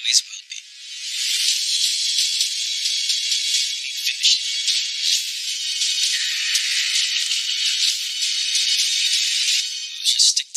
always will be. Finish it. Let's just stick